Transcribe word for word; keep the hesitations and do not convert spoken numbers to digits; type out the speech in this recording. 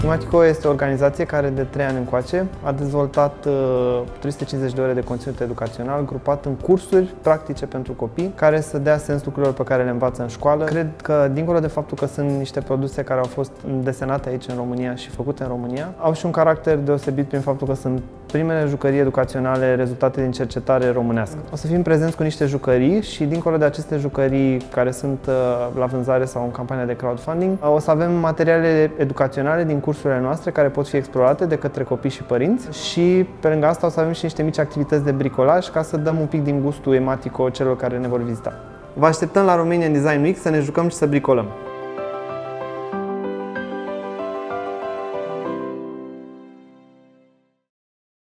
Imatico este o organizație care de trei ani încoace a dezvoltat uh, trei sute cincizeci de ore de conținut educațional grupat în cursuri practice pentru copii care să dea sens lucrurilor pe care le învață în școală. Cred că, dincolo de faptul că sunt niște produse care au fost desenate aici în România și făcute în România, au și un caracter deosebit prin faptul că sunt primele jucării educaționale rezultate din cercetare românească. O să fim prezenți cu niște jucării și, dincolo de aceste jucării care sunt uh, la vânzare sau în campania de crowdfunding, uh, o să avem materiale educaționale din cursurile noastre care pot fi explorate de către copii și părinți și, pe lângă asta, o să avem și niște mici activități de bricolaj ca să dăm un pic din gustul Ematico celor care ne vor vizita. Vă așteptăm la Romanian Design Week să ne jucăm și să bricolăm!